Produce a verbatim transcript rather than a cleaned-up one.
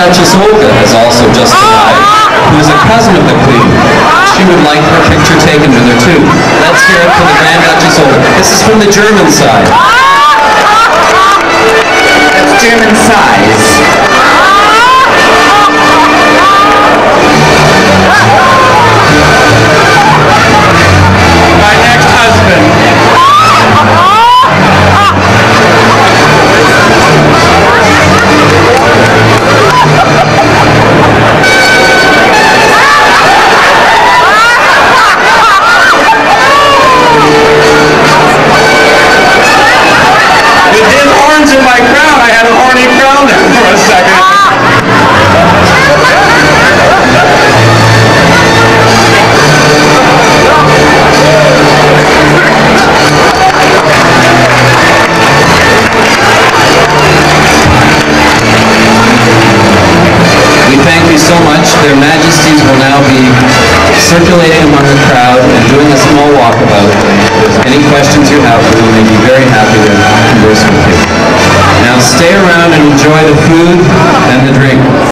Duchess Olga has also just arrived, who is a cousin of the Queen. She would like her picture taken with her too. Let's hear it for the Grand Duchess Olga. This is from the German side. That's German size. My next husband. With his horns in my crown, I had a horny crown there for a second. We thank you so much. Their Majesties will now be circulating among the crowd and doing a small walkabout. If there's any questions you have for them, they'd be very happy to converse with you. Now stay around and enjoy the food and the drink.